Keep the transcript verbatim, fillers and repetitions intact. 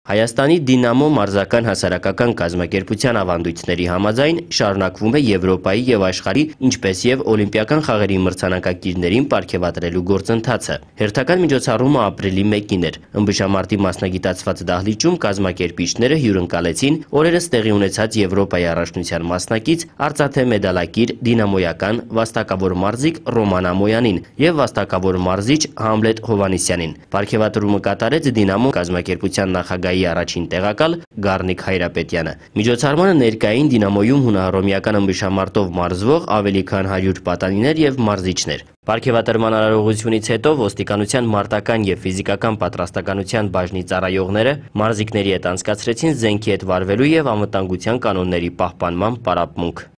Հայաստանի Դինամո մարզական հասարակական կազմակերպության ավանդույթների համաձայն շարունակվում է Եվրոպայի և աշխարհի, ինչպես և օլիմպիական խաղերի մրցանակակիրներին պարգևատրելու գործընթացը։ Հերթական միջոցառումը ապրիլի մեկին էր։ Ըմբշամարտի մասնագիտացված դահլիճում կազմակերպիչները հյուրընկալեցին օրերս տեղի ունեցած Եվրոպայի առաջնության մասնակից արծաթե մեդալակիր դինամոյական վաստակավոր մարզիկ Ռոման Ամոյանին և վաստակավոր մարզիչ Համլետ Հովհաննիսյանին։ Պարգևատրումը կատարեց Դինամո կազմակերպության նախագահի առաջին տեղակալ Գառնիկ Հայրապետյանը։ Միջոցառմանը ներկա էին Դինամոյում հունահռոմեական ըմբշամարտով մարզվող ավելի քան հարյուր պատանիներ և մարզիչներ։ Պարգևատրման արարողությունից հետո ոստիկանության մարտական և ֆիզիկական պատրաստականության բաժնի ծառայողները մարզիկների հետ անցկացրեցին զենքի հետ վարվելու և անվտանգության կանոնների պահպանման պարապմունք։